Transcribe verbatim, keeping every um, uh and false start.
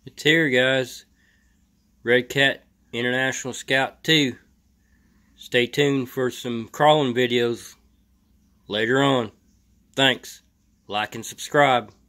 It's here, guys. Redcat International Scout two. Stay tuned for some crawling videos later on. Thanks. Like and subscribe.